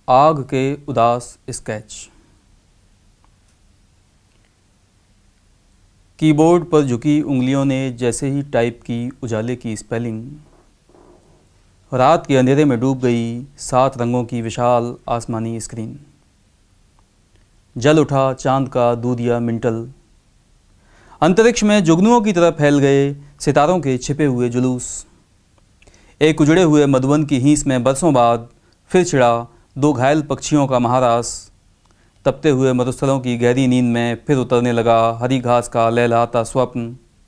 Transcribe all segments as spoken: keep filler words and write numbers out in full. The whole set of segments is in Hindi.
आग के उदास स्केच। कीबोर्ड पर झुकी उंगलियों ने जैसे ही टाइप की उजाले की स्पेलिंग, रात के अंधेरे में डूब गई सात रंगों की विशाल आसमानी स्क्रीन। जल उठा चांद का दूधिया मिंटल, अंतरिक्ष में जुगनुओं की तरह फैल गए सितारों के छिपे हुए जुलूस। एक उजड़े हुए मधुवन की हींस में बरसों बाद फिर छिड़ा दो घायल पक्षियों का महारास। तपते हुए मरुस्थलों की गहरी नींद में फिर उतरने लगा हरी घास का लहलहाता स्वप्न।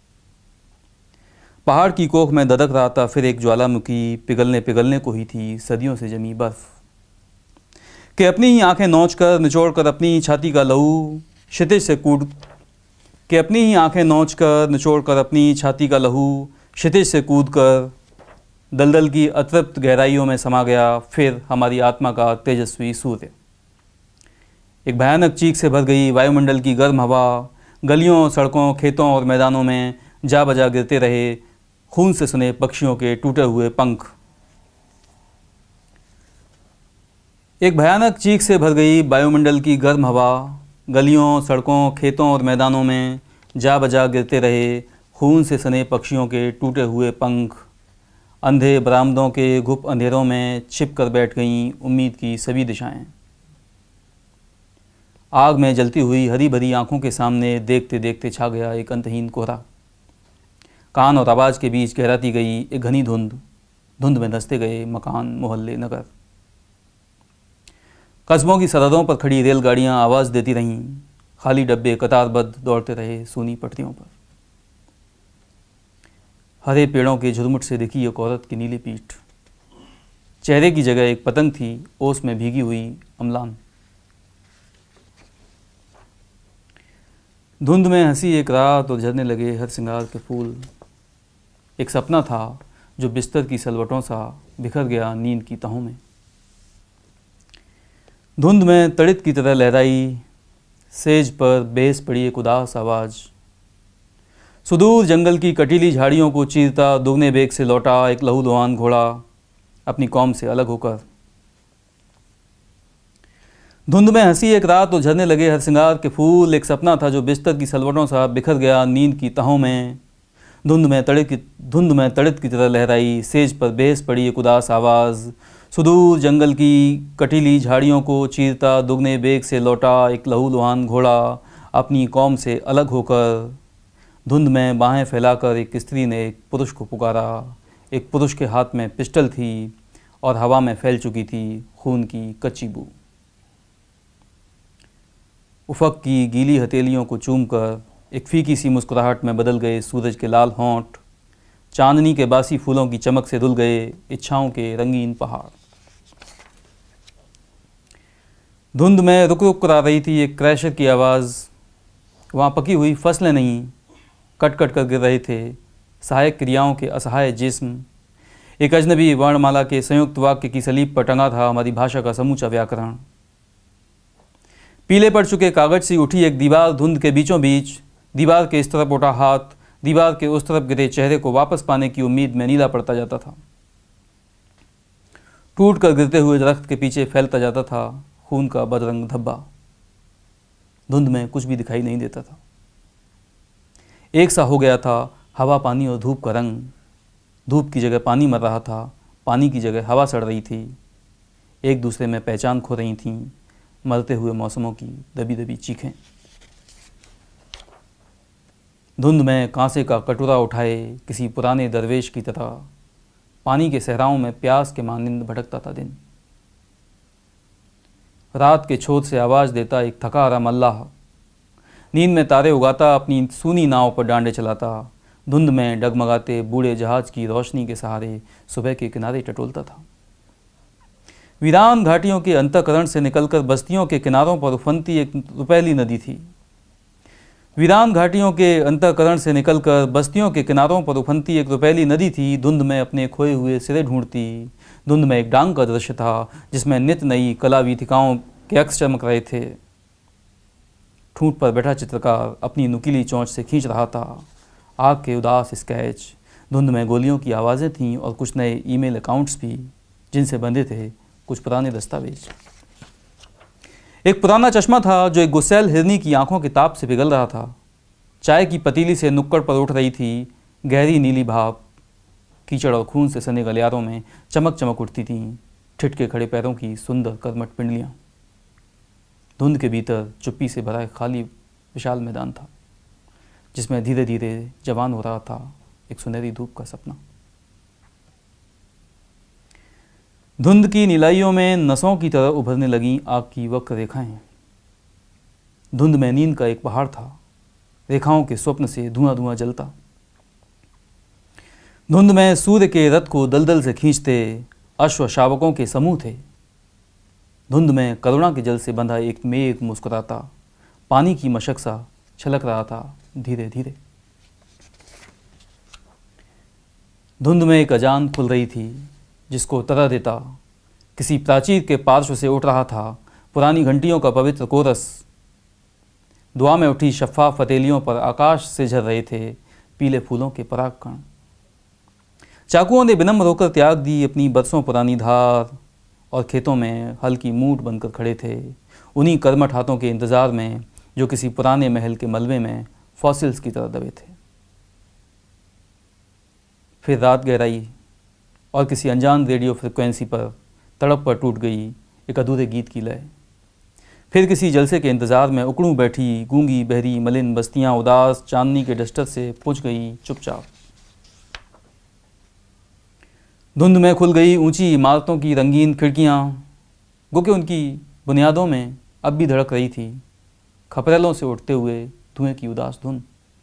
पहाड़ की कोख में ददक रहा था फिर एक ज्वालामुखी, पिघलने पिघलने को ही थी सदियों से जमी बर्फ। कि अपनी ही आंखें नोच कर निचोड़ कर अपनी ही छाती का लहू क्षितिज से कूद कि अपनी ही आंखें नोच कर निचोड़ कर अपनी ही छाती का लहू क्षितिज से कूद कर दलदल की अतृप्त गहराइयों में समा गया फिर हमारी आत्मा का तेजस्वी सूर्य। एक भयानक चीख से भर गई वायुमंडल की गर्म हवा गलियों, सड़कों, खेतों और मैदानों में जा बजा गिरते रहे खून से सने पक्षियों के टूटे हुए पंख। एक भयानक चीख से भर गई वायुमंडल की गर्म हवा गलियों, सड़कों, खेतों और मैदानों में जा बजा गिरते रहे खून से सने पक्षियों के टूटे हुए पंख। अंधे बरामदों के घुप अंधेरों में छिप कर बैठ गईं उम्मीद की सभी दिशाएं। आग में जलती हुई हरी भरी आंखों के सामने देखते देखते छा गया एक अंतहीन कोहरा। कान और आवाज़ के बीच गहराती गई एक घनी धुंध। धुंध में धंसते गए मकान, मोहल्ले, नगर। कस्बों की सरहदों पर खड़ी रेलगाड़ियां आवाज़ देती रहीं। खाली डब्बे कतारबद्ध दौड़ते रहे सूनी पटरियों पर। हरे पेड़ों के झुरमुट से दिखी एक औरत की नीली पीठ। चेहरे की जगह एक पतंग थी, ओस में भीगी हुई अम्लान। धुंध में हंसी एक रात और झरने लगे हर श्रृंगार के फूल। एक सपना था जो बिस्तर की सलवटों सा बिखर गया नींद की तहों में। धुंध में तड़ित की तरह लहराई सेज पर बेस पड़ी एक उदास आवाज़। सुदूर जंगल की कटीली झाड़ियों को चीरता दुगने बेग से लौटा एक लहूलुहान घोड़ा अपनी कौम से अलग होकर। धुंध में हंसी एक रात और झरने लगे हर श्रृंगार के फूल। एक सपना था जो बिस्तर की सलवटों सा बिखर गया नींद की तहों में। धुंध में तड़ित की धुंध में तड़ित की तरह लहराई सेज पर बेस पड़ी एक उदास आवाज़। सुदूर जंगल की कटीली झाड़ियों को चीरता दुगने बेग से लौटा एक लहूलुहान घोड़ा अपनी कौम से अलग होकर। धुंध में बाहें फैलाकर एक स्त्री ने एक पुरुष को पुकारा। एक पुरुष के हाथ में पिस्टल थी और हवा में फैल चुकी थी खून की कच्ची बू। उफक की गीली हथेलियों को चूमकर एक फीकी सी मुस्कुराहट में बदल गए सूरज के लाल होंठ। चांदनी के बासी फूलों की चमक से धुल गए इच्छाओं के रंगीन पहाड़। धुंध में रुक रुक कर आ रही थी एक क्रैशर की आवाज़। वहाँ पकी हुई फसलें नहीं कट कट कर गिर रहे थे सहायक क्रियाओं के असहाय जिस्म। एक अजनबी वर्णमाला के संयुक्त वाक्य की सलीब पर टंगा था हमारी भाषा का समूचा व्याकरण। पीले पड़ चुके कागज से उठी एक दीवार धुंध के बीचों बीच। दीवार के इस तरफ उठा हाथ दीवार के उस तरफ गिरे चेहरे को वापस पाने की उम्मीद में नीला पड़ता जाता था। टूट कर गिरते हुए दरख्त के पीछे फैलता जाता था खून का बदरंग धब्बा। धुंध में कुछ भी दिखाई नहीं देता था। एक सा हो गया था हवा, पानी और धूप का रंग। धूप की जगह पानी मर रहा था, पानी की जगह हवा सड़ रही थी। एक दूसरे में पहचान खो रही थीं मरते हुए मौसमों की दबी दबी चीखें। धुंध में कांसे का कटोरा उठाए किसी पुराने दरवेश की तरह पानी के सहराओं में प्यास के मानिंद भटकता था दिन। रात के छोर से आवाज़ देता एक थका हारा मल्लाह। नींद में तारे उगाता अपनी सूनी नाव पर डांडे चलाता। धुंध में डगमगाते बूढ़े जहाज की रोशनी के सहारे सुबह के किनारे टटोलता था। वीरान घाटियों के अंतःकरण से निकलकर बस्तियों के किनारों पर उफनती एक रुपैली नदी थी। वीरान घाटियों के अंतःकरण से निकलकर बस्तियों के किनारों पर उफनती एक रुपैली नदी थी। धुंध में अपने खोए हुए सिरे ढूंढती। धुंध में एक डांग का दृश्य था जिसमें नित नई कला वीथिकाओं के अक्स चमक रहे थे। ठूंठ पर बैठा चित्रकार अपनी नुकीली चोंच से खींच रहा था आग के उदास स्केच। धुंध में गोलियों की आवाज़ें थीं और कुछ नए ईमेल अकाउंट्स भी जिनसे बंधे थे कुछ पुराने दस्तावेज। एक पुराना चश्मा था जो एक गुस्सैल हिरनी की आंखों के ताप से पिघल रहा था। चाय की पतीली से नुक्कड़ पर उठ रही थी गहरी नीली भाप। कीचड़ और खून से सने गलियारों में चमक चमक उठती थीं ठिठके खड़े पैरों की सुंदर कर्मठ पिंडलियां। धुंध के भीतर चुप्पी से भरा एक खाली विशाल मैदान था जिसमें धीरे धीरे जवान हो रहा था एक सुनहरी धूप का सपना। धुंध की नीलाइयों में नसों की तरह उभरने लगी आग की वक्र रेखाएं। धुंध में नींद का एक पहाड़ था, रेखाओं के स्वप्न से धुआं धुआं जलता। धुंध में सूर्य के रथ को दलदल से खींचते अश्व शावकों के समूह थे। धुंध में करुणा के जल से बंधा एक मेघ मुस्कुराता पानी की मशक सा छलक रहा था धीरे धीरे। धुंध में एक अजान खुल रही थी जिसको तरह देता किसी प्राचीर के पार्श्व से उठ रहा था पुरानी घंटियों का पवित्र कोरस। दुआ में उठी शफ़ाफ पतेलियों पर आकाश से झर रहे थे पीले फूलों के पराग कण। चाकुओं ने विनम्र होकर त्याग दी अपनी बरसों पुरानी धार और खेतों में हल की मूठ बनकर खड़े थे उन्हीं कर्मठ हाथों के इंतज़ार में जो किसी पुराने महल के मलबे में फॉसिल्स की तरह दबे थे। फिर रात गहराई और किसी अनजान रेडियो फ्रिक्वेंसी पर तड़प पर टूट गई एक अधूरे गीत की लय। फिर किसी जलसे के इंतज़ार में उकड़ू बैठी गूंगी बहरी मलिन बस्तियां उदास चांदनी के डस्टर से पूछ गई चुपचाप। धुंध में खुल गई ऊंची इमारतों की रंगीन खिड़कियां, गो कि उनकी बुनियादों में अब भी धड़क रही थी खपरेलों से उठते हुए धुएं की उदास धुन।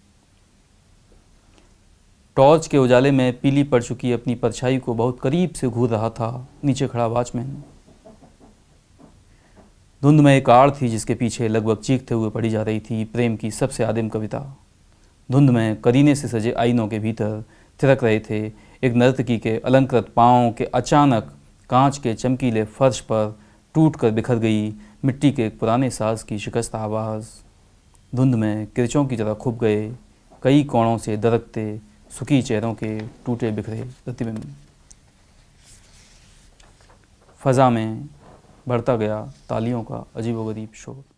टॉर्च के उजाले में पीली पड़ चुकी अपनी परछाई को बहुत करीब से घूर रहा था नीचे खड़ा वॉचमैन। धुंध में एक आड़ थी जिसके पीछे लगभग चीखते हुए पढ़ी जा रही थी प्रेम की सबसे आदिम कविता। धुंध में करीने से सजे आईनों के भीतर थिरक रहे थे एक नर्तकी के अलंकृत पाँव के अचानक कांच के चमकीले फर्श पर टूट कर बिखर गई मिट्टी के एक पुराने साज की शिकस्त आवाज़। धुंध में किरचों की तरह खुप गए कई कोणों से दरकते सुखी चेहरों के टूटे बिखरे प्रतिबिंब। फ़ज़ा में बढ़ता गया तालियों का अजीबोगरीब शोर।